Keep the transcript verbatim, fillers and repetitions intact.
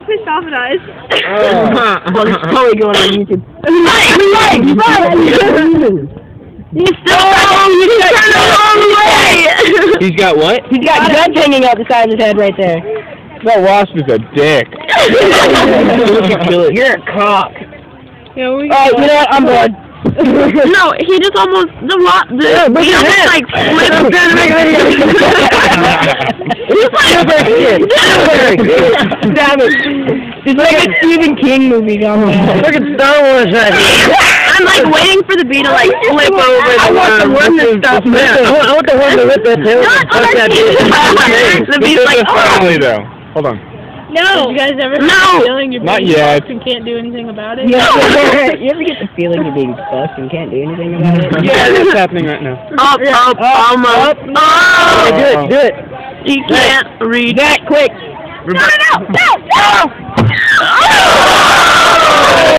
Please stop it, eyes. Oh, it's totally going on YouTube. He's still oh, he's turned the wrong way! He's got what? He's got guts hanging out the side of his head right there. That wasp is a dick. You're a cock. Yeah, we Alright, you know what? I'm bored. No, he just almost the lot the yeah, he almost like flipped. He's like damn it. It's like a Stephen King movie going on. Look at Star Wars right here. I'm like waiting for the bee to like flip over. I want the worm to stop, man. I want, I want the worm to rip that tail. The bee's like, finally though. Hold on. no. You guys ever No. get the feeling you're Not being yet. fucked and can't do anything about it? Yeah. You ever get the feeling you're being fucked and can't do anything about it? Yeah, that's happening right now. Up, up, almost. Oh, Oh! do it, do it. He can't reach. That quick. No, no, no, no, no!